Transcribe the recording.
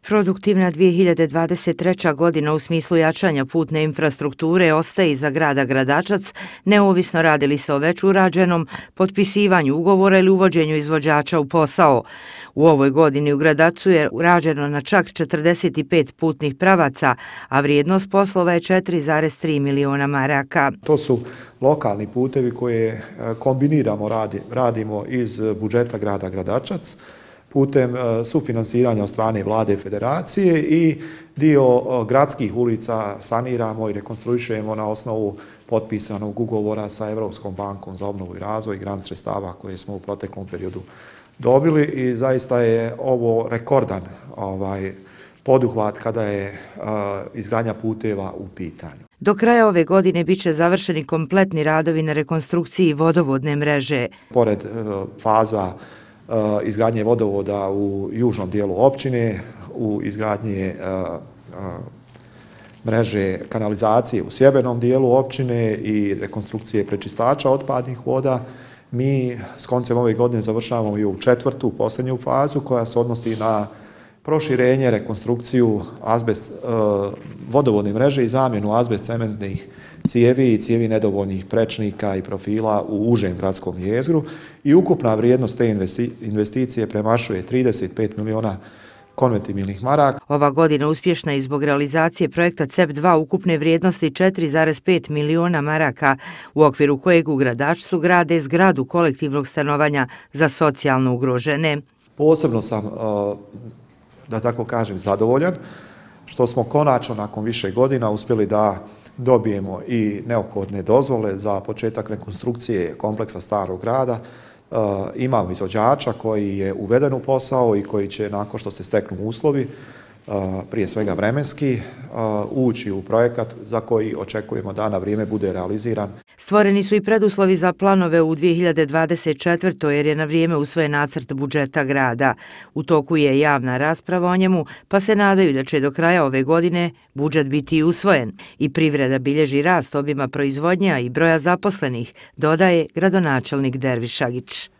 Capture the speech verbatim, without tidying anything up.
Produktivna dvije hiljade dvadeset treća. godina u smislu jačanja putne infrastrukture ostaje iza grada Gradačac, neovisno radi li se o već urađenom, potpisivanju ugovora ili uvođenju izvođača u posao. U ovoj godini u Gradačcu je urađeno na čak četrdeset pet putnih pravaca, a vrijednost poslova je četiri zarez tri miliona maraka. To su lokalni putevi koje kombiniramo, radi, radimo iz budžeta grada Gradačac, putem sufinansiranja od strane vlade federacije i dio gradskih ulica saniramo i rekonstruišemo na osnovu potpisanog ugovora sa Europskom bankom za obnovu i razvoj i grant sredstava koje smo u proteklom periodu dobili i zaista je ovo rekordan ovaj, poduhvat kada je uh, izgradnja puteva u pitanju. Do kraja ove godine bit će završeni kompletni radovi na rekonstrukciji vodovodne mreže. Pored uh, faza uh, izgradnje vodovoda u južnom dijelu općine, u izgradnji uh, uh, mreže kanalizacije u sjevernom dijelu općine i rekonstrukcije prečistača otpadnih voda, mi s koncem ove godine završavamo i u četvrtu, posljednju fazu koja se odnosi na proširenje, rekonstrukciju azbest, vodovodne mreže i zamjenu azbest cementnih cijevi i cijevi nedovoljnih prečnika i profila u užem gradskom jezgru i ukupna vrijednost te investicije premašuje trideset pet miliona konvertibilnih maraka. Ova godina uspješna je zbog realizacije projekta C E P dva ukupne vrijednosti četiri zarez pet miliona maraka, u okviru kojeg u Gradačcu grade zgradu kolektivnog stanovanja za socijalno ugrožene. Posebno sam, da tako kažem, zadovoljan što smo konačno nakon više godina uspjeli da dobijemo i neophodne dozvole za početak rekonstrukcije kompleksa Starog grada. Uh, imamo izvođača koji je uveden u posao i koji će, nakon što se steknu uslovi, uh, prije svega vremenski, uh, ući u projekat za koji očekujemo da na vrijeme bude realiziran. Stvoreni su i preduslovi za planove u dvije hiljade dvadeset četvrtoj. jer je na vrijeme usvojen nacrt budžeta grada. U toku je javna rasprava o njemu, pa se nadaju da će do kraja ove godine budžet biti usvojen. I privreda bilježi rast obima proizvodnja i broja zaposlenih, dodaje gradonačelnik Dervišagić.